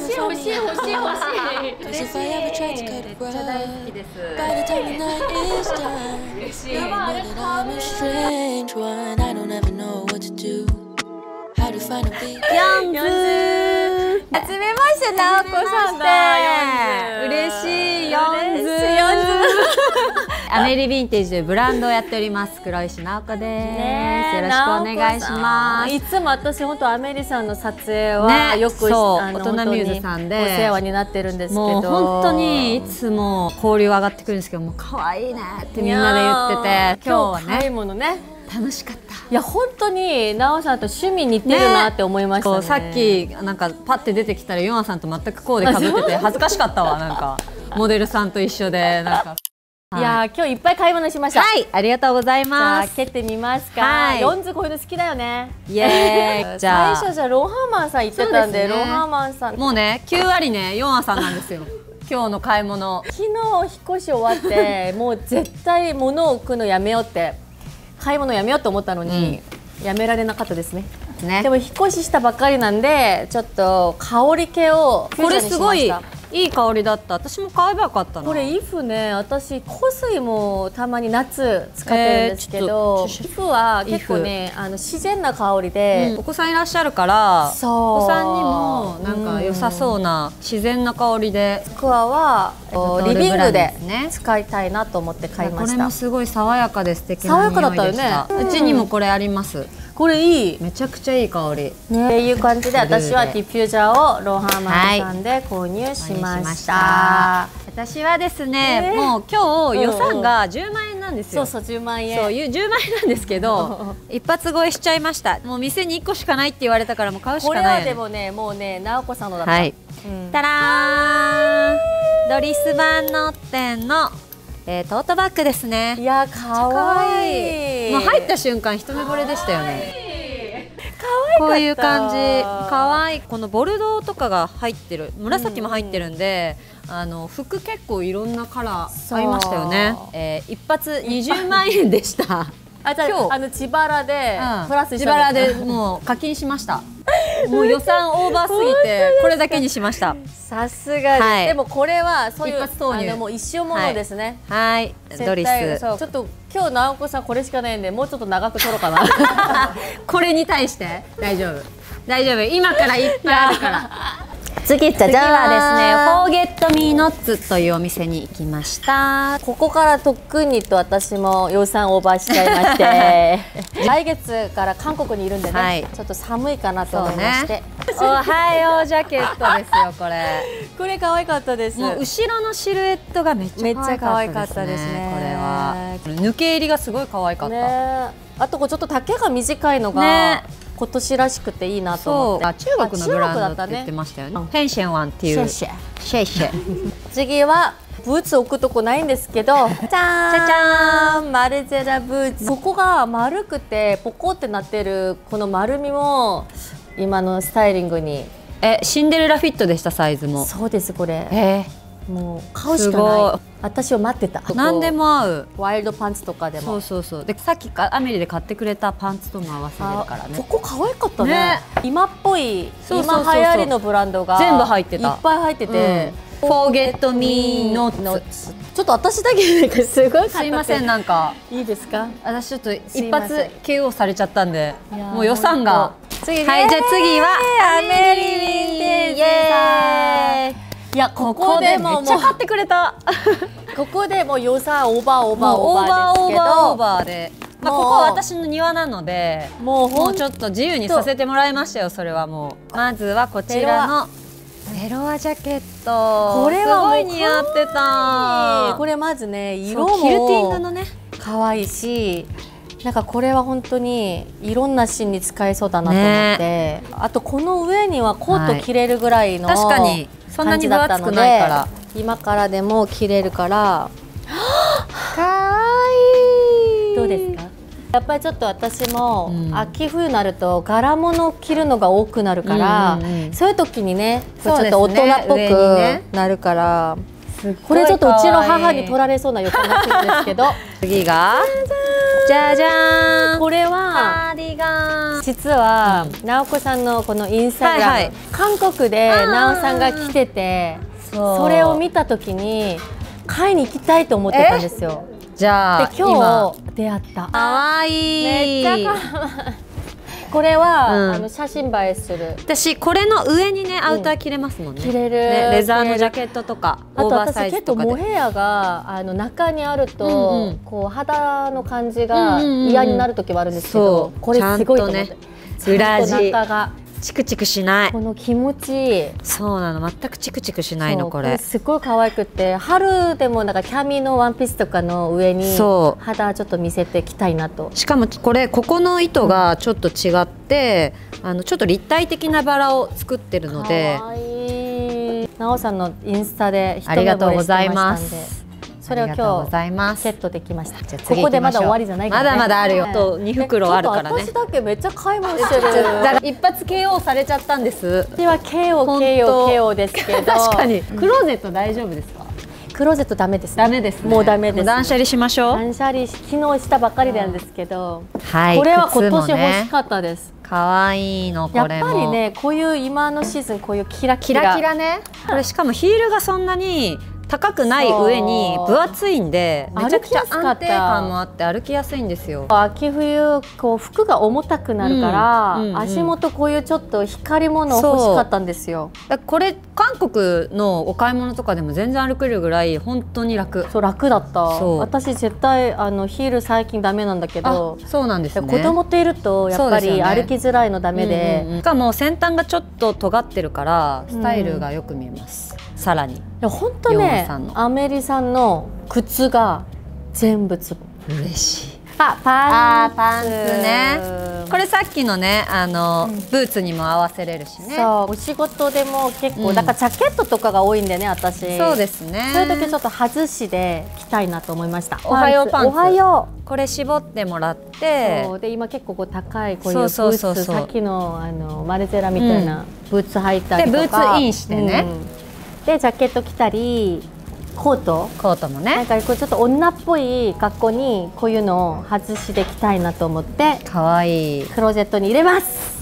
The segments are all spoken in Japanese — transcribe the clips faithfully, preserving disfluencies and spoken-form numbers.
しい欲しい欲しい欲しい。嬉しい。めっちゃ大好きです。嬉しい。やばい、あれ買う。 ヨンズ。はじめまして、なおこさんだ。嬉しい、ヨンズ。アメリヴィンテージというブランドをやっております黒石直子です。よろしくお願いします。 いつも私本当アメリさんの撮影はよく大人ミューズさんでお世話になってるんですけど、 もう本当にいつも交流上がってくるんですけど、もう可愛いねってみんなで言ってて、今日はね買い物ね楽しかった。 いや本当になおさんと趣味似てるなって思いましたね。 さっきなんかパッて出てきたらヨアさんと全くコーデかぶってて恥ずかしかったわ。なんかモデルさんと一緒でなんか。 いや今日いっぱい買い物しました。 はい、ありがとうございます。 じゃあ蹴ってみますか。ヨンズこういうの好きだよね。 イエーイ。 じゃあ最初じゃあロンハーマンさん行ってたんで、ロンハーマンさんもうねきゅう割ねヨアさんなんですよ。今日の買い物。 昨日引っ越し終わってもう絶対物を置くのやめようって買い物やめようと思ったのに、うん、やめられなかったですね。ねでも引っ越ししたばっかりなんでちょっと香り系をこれすごいいい香りだった。私も買えばよかったな。 これイフね、私香水もたまに夏使ってるんですけど、えー、イフは結構ねあの自然な香りで、 うん、お子さんいらっしゃるからそうお子さんにもなんか良さそうな自然な香りで、 スクワはリビングで使いたいなと思って買いました。 これもすごい爽やかで素敵な匂いでした。爽やかだったよね。うちにもこれあります。 これいい、 めちゃくちゃいい香り。 ね、っていう感じで私はディフューザーをロンハーマンさんで購入しました。 私はですね、えー、もう今日予算がじゅうまんえんなんですよ。 そうそうじゅうまんえん。 そういうじゅうまんえんなんですけど一発超えしちゃいました。もう店にいっこしかないって言われたからもう買うしかない。 これはでもねもうね直子さんのだった。はい。 うん、たらーん、ドリスバンノッテンのえー、トートバッグですね。 いや可愛い。 もう入った瞬間一目惚れでしたよね。 可愛い。 こういう感じ、可愛い。このボルドーとかが入ってる、紫も入ってるんで、うんうん、あの服結構いろんなカラー合いましたよね。えー、一発にじゅうまんえんでした。 あ、じゃあ、あの自腹で、うん、プラス自腹でもう課金しました。もう予算オーバーすぎてこれだけにしました。 さすがです、はい、でもこれはそういう一発投入、あのもう一生ものですね。 はい、はい、ドリス。 ちょっと今日直子さんこれしかないんでもうちょっと長く撮ろうかな。 これに対して大丈夫大丈夫、今からいっぱいあるから。 次、じゃじゃーん。次はですね、フォーゲットミーノッツというお店に行きました。 ここから特にと私も予算オーバーしちゃいまして、来月から韓国にいるんでね、はい、ちょっと寒いかなと思いまして。ね、 おはようジャケットですよこれ。 これ可愛かったです。 もう後ろのシルエットがめっちゃ可愛かったですね。これは抜け入りがすごい可愛かった。ね、 あとこうちょっと丈が短いのが。ね、今年らしくていいなと思って。 あ、中国のブランドって言ってましたよね。フェンシェンワンっていう。シェシェシェ。 次はブーツ置くとこないんですけど、じゃーん、じゃじゃーん、マルジェラブーツ。ここが丸くてポコってなってるこの丸みも今のスタイリングに。 え、シンデレラフィットでしたサイズも。 そうですこれ。 えー、もう買うしかない。私を待ってた。 何でも合う。 ワイルドパンツとかでも。 そうそうそう。でさっきかアメリで買ってくれたパンツとも合わせれるからね。 ここ可愛かったね。今っぽい今流行りのブランドが全部入ってた。 いっぱい入ってて。 フォーゲットミーノッツ。 ちょっと私だけなんかすごい。 すいませんなんか。 いいですか。 私ちょっと一発 ケーオー されちゃったんで、もう予算が。 次はい、じゃあ次はアメリヴィンテージさん。いやここでもめっちゃ買ってくれた。 ここでもう予算オーバーオーバーオーバーですけど、 オーバーで、まあここは私の庭なので、もうもうちょっと自由にさせてもらいましたよ。それはもうまずはこちらのベロアジャケット。これはすごい似合ってた。 これまずね色もキルティングのね可愛いし。なんかこれは本当にいろんなシーンに使えそうだなと思って、ね、あとこの上にはコート着れるぐらいの確かにそんなに分厚くないから今からでも着れるからかわいい。 どうですか。やっぱりちょっと私も秋冬になると柄物を着るのが多くなるから、そういう時にねちょっと大人っぽくなるから。 これちょっとうちの母に取られそうな予感がするんですけど次がじゃじゃーん、 これはカーディガン。 実は、うん、直子さんのこのインスタグラム、はいはい、韓国で直さんが来てて、そ, それを見た時に買いに行きたいと思ってたんですよ。 じゃあで今日出会った。 かわいい。 めっちゃかわいい。これは、うん、あの写真映えする。 私これの上にねアウター着れますもんね。 着れる、 ね、レザーのジャケットとかあと私結構モヘアがあの中にあると、うんうん、こう肌の感じが嫌になる時はあるんですけど、うんうん、これすごいと思って、ね、 裏地中がチクチクしない。 この気持ちいい。 そうなの、全くチクチクしないのこれ。 これすごい可愛くて、春でもなんかキャミのワンピースとかの上に肌ちょっと見せてきたいなと。 しかもこれここの糸がちょっと違って、うん、あのちょっと立体的なバラを作ってるので。 可愛い。なおさんのインスタで一目惚れしてましたんで。 ありがとうございます。 それを今日ゲットできました。 じゃあここでまだ終わりじゃないからね。 まだまだあるよ。とに袋あるからね。 私だけめっちゃ買い物してる。 一発 ケーオー されちゃったんです。 私は ケーオー、ケーオー、ケーオー ですけど。 確かに。クローゼット大丈夫ですか？ クローゼットダメです。 ダメです。 もうダメです。 断捨離しましょう。 断捨離昨日したばかりなんですけど。はい。これは今年欲しかったです。 可愛いのこれも。 やっぱりね、こういう今のシーズンこういうキラキラ。 キラキラね。これしかもヒールがそんなに高くない上に分厚いんで、めちゃくちゃ安定感もあって歩きやすいんですよ。 秋冬こう服が重たくなるから、うんうんうん、足元こういうちょっと光り物欲しかったんですよ。 これ韓国のお買い物とかでも全然歩けるぐらい本当に楽。 そう楽だった。私絶対あのヒール最近ダメなんだけど。 そうなんですね。 子供といるとやっぱり歩きづらいのダメで。 しかも先端がちょっと尖ってるからスタイルがよく見えます。うん、さらに。 本当ね、アメリさんの靴が全部つ嬉しい。 あ、パンツ。 パンツね。これさっきのね、あの、うん、ブーツにも合わせれるしね。 そう、お仕事でも結構、うん、だからジャケットとかが多いんでね、私。 そうですね。 そういう時ちょっと外しで着たいなと思いました。 おはようパンツ。 おはよう。これ絞ってもらって。 そうで今結構こう高いこういうブーツ、さっきのあのマルゼラみたいなブーツ履いたりとか。 でブーツインしてね。 うんでジャケット着たりコートコートもね、 なんかこうちょっと女っぽい格好にこういうのを外しで着たいなと思って可愛いクローゼットに入れます。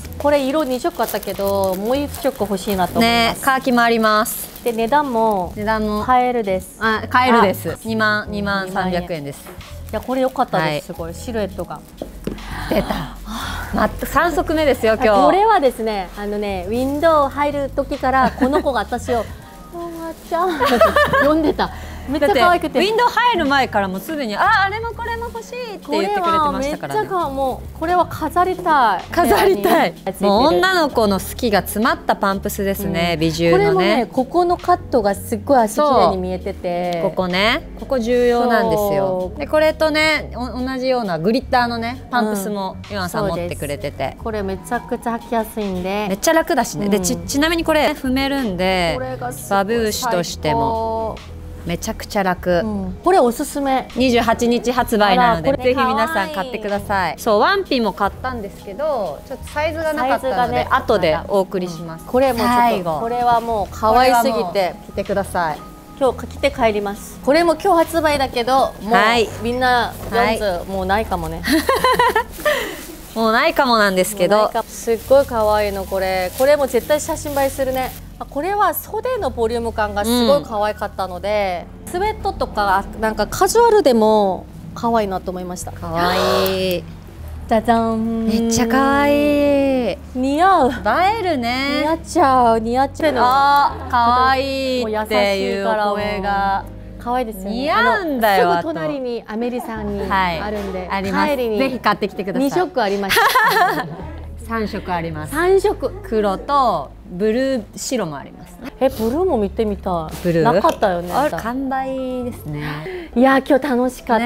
これ色に色あったけどもういっ色欲しいなと思います。 ね、カーキもあります。 で値段も値段も買えるです。 あ、買えるです。にまんにまんさんびゃくえんです。 いやこれ良かったです。すごいシルエットが出た。ま、さん足目ですよ今日。 これはですね、あのねウィンドウ入る時からこの子が私をおばちゃん呼んでた。めっちゃ可愛くて。 ウィンドウ入る前からもうすでにああれもこれも欲しいって言ってくれてましたからね。 めっちゃもうこれは飾りたい。 飾りたい。もう女の子の好きが詰まったパンプスですね。うん、美獣のね。 これもねここのカットがすっごい足綺麗に見えてて。 ここね、ここ重要なんですよ。でこれとね同じようなグリッターのねパンプスもヨアンさん持ってくれてて。 これめちゃくちゃ履きやすいんで。 めっちゃ楽だしね。うん、でちちなみにこれ踏めるんでバブーシュとしても。めちゃくちゃ楽、うん、 これおすすめ。 にじゅうはちにち発売なのでぜひ皆さん買ってください。そうワンピも買ったんですけどちょっとサイズがなかったので、ね、後でお送りします。うん、 これもちょっとこれはもう可愛すぎて着てください。 今日着て帰ります。これも今日発売だけどもう、はい、みんなヨンズ、はい、もうないかもね。 もうないかもなんですけどすっごい可愛いのこれ。これも絶対写真映えするね。これは袖のボリューム感がすごい可愛かったので、うん、スウェットとかなんかカジュアルでも可愛いなと思いました。 可愛い。 じゃじゃん。 めっちゃ可愛い。 似合う。 映えるね。 似合っちゃう似合っちゃう。 あ、可愛いっていうお声が。 可愛いですよね。 似合うんだよ。 すぐ隣にアメリさんにあるんで、 あります。ぜひ買ってきてください。 に色ありました。 三色あります。 三色。 黒とブルー白もあります。 え、ブルーも見てみたい。 ブルーなかったよね。 あ、完売ですね。 いや今日楽しかった。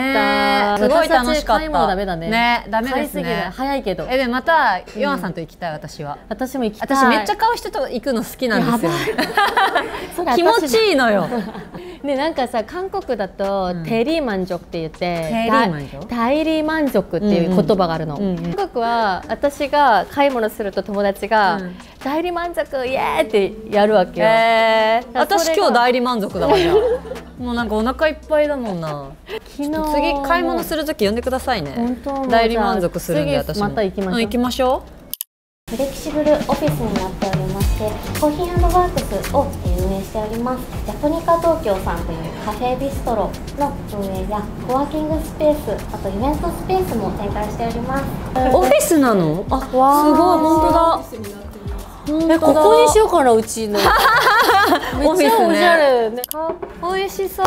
すごい楽しかった。 ダメだね。 ね、ダメですね。 早いけど。 え、でまたヨアンさんと行きたい私は。 私も行きたい。 私めっちゃ買う人と行くの好きなんですよ。気持ちいいのよ。 ね、なんかさ韓国だとテリー満足って言って大理満足っていう言葉があるの。韓国は私が買い物すると友達が大理満足イエーってやるわけよ。 私今日大理満足だわ。 もうなんかお腹いっぱいだもんな。 昨日次買い物するとき呼んでくださいね。 本当大理満足するんで私も。 また行きましょう。 うん、行きましょフレキシブルオフィスになっておりまして、コーヒー&ワークスを運営しておりますジャポニカ東京さんというカフェビストロの運営やコワーキングスペース、あとイベントスペースも展開しております。 う。オフィスなの？あ、すごい本当だ。 え、ここにしようかな、うちの。めっちゃおしゃれね。 美味しそう。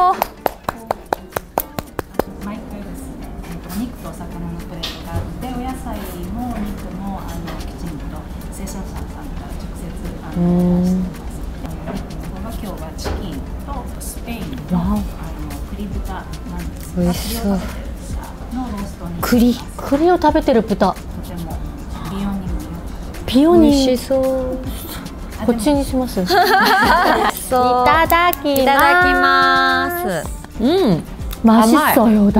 毎回ですね、お肉とお魚のプレートがあって、お野菜もお肉もあのきちんと生産者さんから直接あの出してます。ここが今日はチキンとスペインのあの栗豚なんですが、 美味しそう。 のローストに栗、栗を食べてる豚。 とても美容にもよピオニー。 美味しそう。 こっちにします。いそう。 ただきます。 いただきます。うん。 맛있어요.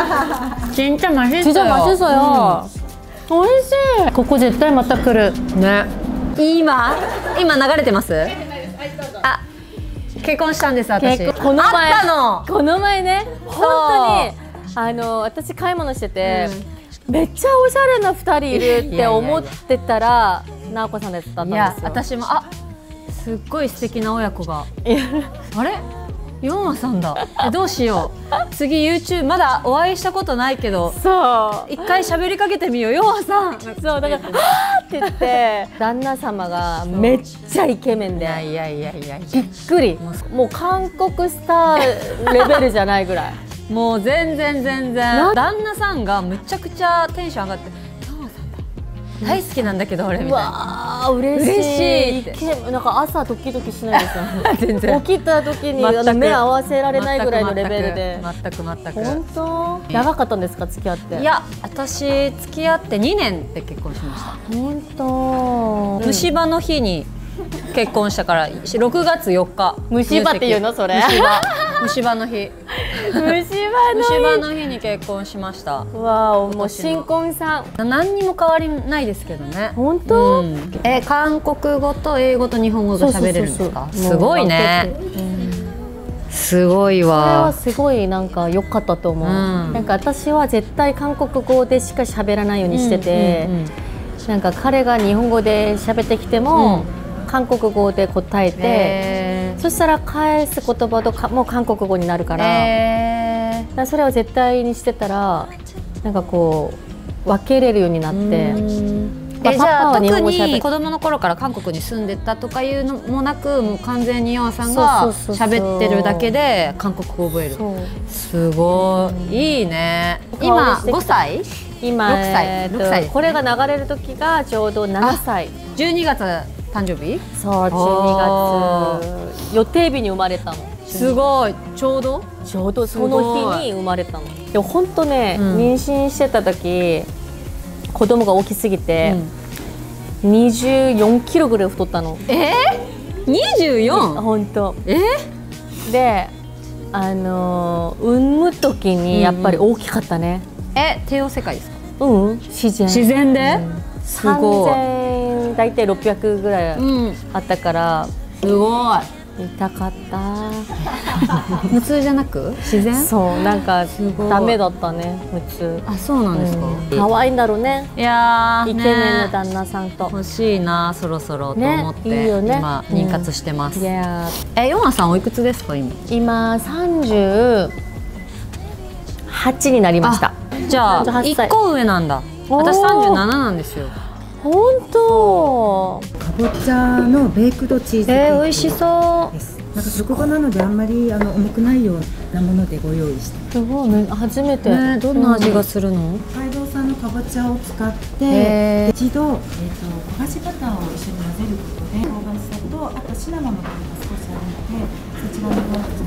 진짜 맛있어요. 진짜 맛있어요. 음. 美味しい。ここ絶対また来る。 ね。今今流れてます？あ、結婚したんです私。 結婚この前あったの。 この前ね、本当にあの私買い物してて、うん、めっちゃおしゃれなふたりいるって思ってたら、直子さんだったんですよ。いや、 私もあ、すっごい素敵な親子が。あれ？ヨンアさんだ。え、どうしよう。次 YouTube まだお会いしたことないけど、 そう一回喋りかけてみよう。ヨンアさん。 そうだから「はあ」って言って旦那様がめっちゃイケメンで、いやいやいやいやびっくり。もう韓国スターレベルじゃないぐらい。 もう全然全然。旦那さんがめちゃくちゃテンション上がって。大好きなんだけど俺みたいな。 わあ嬉しい。嬉しい。なんか朝ドキドキしないですよ。全然。起きた時にあの目合わせられないぐらいのレベルで。 全く全く。 本当？長かったんですか付き合って？ いや私付き合ってにねんで結婚しました。 本当。 虫歯の日に結婚したからろくがつよっか。 虫歯っていうのそれ？ 虫歯。虫歯の日。 虫歯の日。 虫歯の日に結婚しました。 わあ、もう新婚さん。 何にも変わりないですけどね。 本当？うん、 え、韓国語と英語と日本語が喋れるんですか？すごいね。すごいわ。 それはすごいなんか良かったと思う。うん、なんか私は絶対韓国語でしか喋らないようにしてて、うんうんうん、なんか彼が日本語で喋ってきても、うん、韓国語で答えて、そしたら返す言葉とかも韓国語になるから、えー、だからそれを絶対にしてたらなんかこう分けれるようになって。 え、じゃあ特に子供の頃から韓国に住んでたとかいうのもなく、もう完全にヨンアさんが喋ってるだけで韓国語を覚える。すごいいいね。今ごさい？ 今ろくさい。ろくさい。これが流れる時がちょうどななさい。 じゅうにがつ誕生日？ そう、じゅうにがつ予定日に生まれたの。 すごい。ちょうど？ ちょうどその日に生まれたの。でも本当ね、妊娠してた時。子供が大きすぎて、うん、にじゅうよんキロぐらい太ったの。 えー、にじゅうよん？ 本当。 えー、で、あのー、産む時にやっぱり大きかったね。 うんうん、え、帝王切開ですか？ うん、自然。 自然で？うん、 すごい。さんぜんだいたいろっぴゃくぐらいあったから、 うん、すごい。 痛かった。 無痛じゃなく自然？ そう、なんかダメだったね、無痛。 あ、そうなんですか。 可愛いんだろうね。 いやー、 イケメンの旦那さんと欲しいな、そろそろと思って今妊活してます。え、ヨンアさんおいくつですか今？ 今さんじゅうはちになりました。 じゃあいっこ上なんだ。私さんじゅうなななんですよ。 本当。 かぼちゃのベークドチーズケーキ。 えー、美味しそうです。なんか食後なのであんまりあの重くないようなものでご用意して。 すごいね、初めて。 ね、どんな味がするの？ 北海道産のかぼちゃを使って、えー、一度えっ、ー、と焦がしバターを一緒に混ぜることで香ばしさとあとシナモンの香りが少しあるのでそちらの方を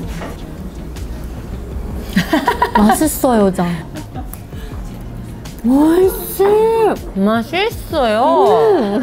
맛있어요、장。おいしい。 맛있어요。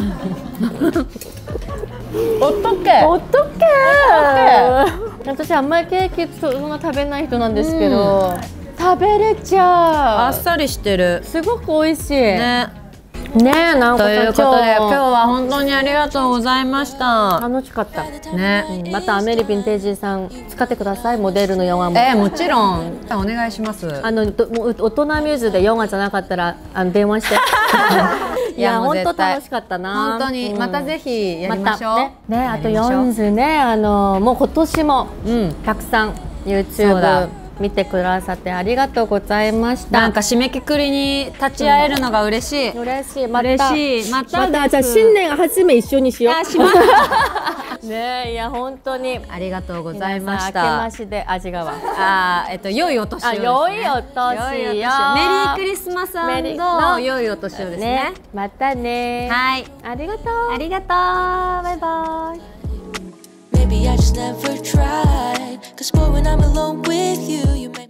おっとけ。 おっとけ。私あんまりケーキそんな食べない人なんですけど、食べれちゃう。 あっさりしてる。 すごく美味しい。 ね。 ねえ、なんかということで今日は本当にありがとうございました楽しかったね。 またアメリヴィンテージさん使ってください、モデルのヨガも。 えー、もちろんお願いします。 あのどもう大人ミューズでヨガじゃなかったらあの電話していや本当楽しかったな。 本当に、うん、またぜひやりましょう。 またね、ね、あとヨンズね、あのもう今年もたくさん YouTube 見てくださってありがとうございました。 なんか締めくくりに立ち会えるのが嬉しい。 嬉しい。また嬉しい。またまたじゃあ新年初め一緒にしよう。ね、いや本当にありがとうございました。 明けまして味がわ。 あー、えっと良いお年をですね。 良いお年を。 メリークリスマス&良いお年をですね。 またね。 はい。 ありがとう。 ありがとう。バイバイ。 Maybe I just never tried. Cause boy, when I'm alone with you, you make